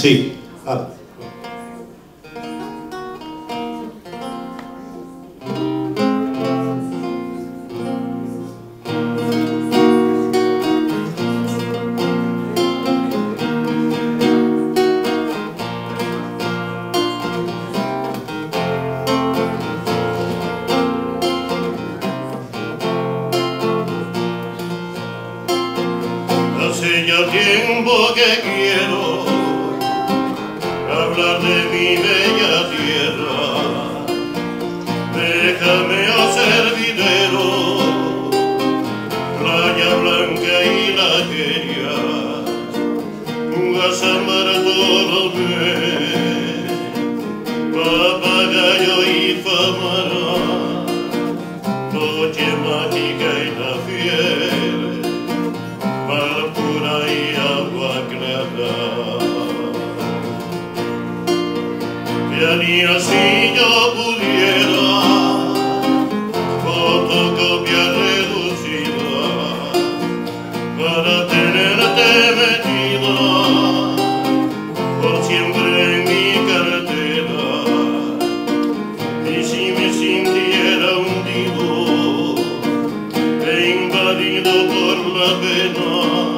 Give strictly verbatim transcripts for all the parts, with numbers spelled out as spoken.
Sí. Ah. Hace ya tiempo que quiero hablar de mi bella tierra. Déjame hacer videro, playa blanca y la quería, Guasamara Torome, papagayo y famara, noche mágica y la fiel, mar pura y agua clara. Ya ni así yo pudiera fotocopia reducida para tenerte metida por siempre en mi cartera. Y si me sintiera hundido e invadido por la pena,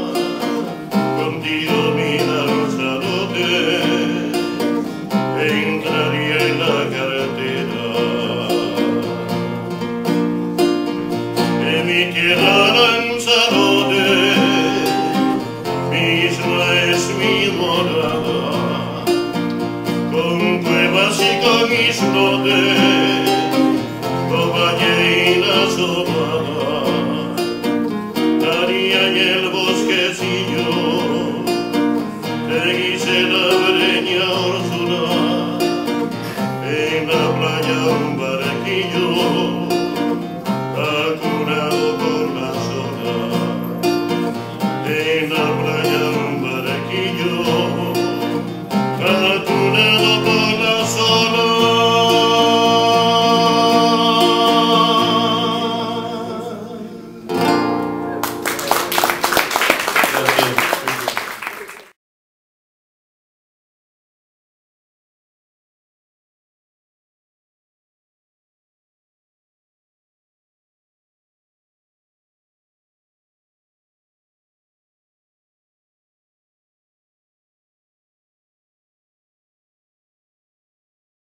contigo mi danzadote entraría en la carretera. De mi tierra Lanzarote, mi isla es mi morada, con cuevas y con islotes, con valle y la sopa.